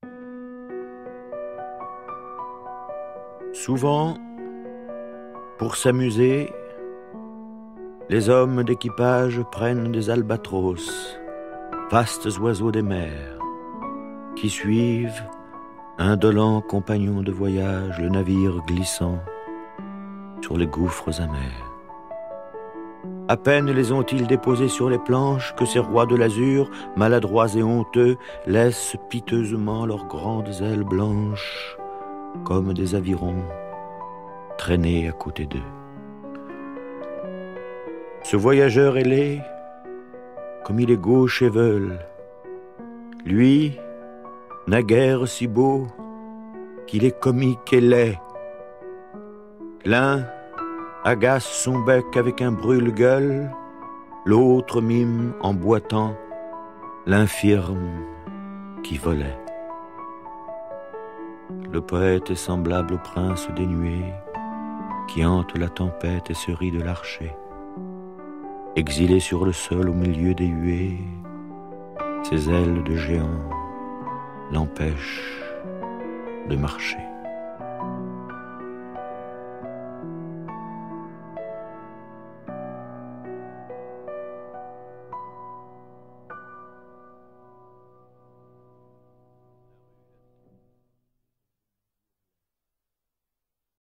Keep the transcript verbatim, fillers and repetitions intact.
Souvent, pour s'amuser, les hommes d'équipage prennent des albatros, vastes oiseaux des mers, qui suivent, indolents compagnons de voyage, le navire glissant sur les gouffres amers. À peine les ont-ils déposés sur les planches que ces rois de l'azur, maladroits et honteux, laissent piteusement leurs grandes ailes blanches, comme des avirons, traîner à côté d'eux. Ce voyageur ailé, comme il est gauche et veule, lui, naguère si beau, qu'il est comique et laid. L'un agace son bec avec un brûle-gueule, l'autre mime en boitant l'infirme qui volait. Le poète est semblable au prince des nuées qui hante la tempête et se rit de l'archer. Exilé sur le sol au milieu des huées, ses ailes de géant l'empêchent de marcher.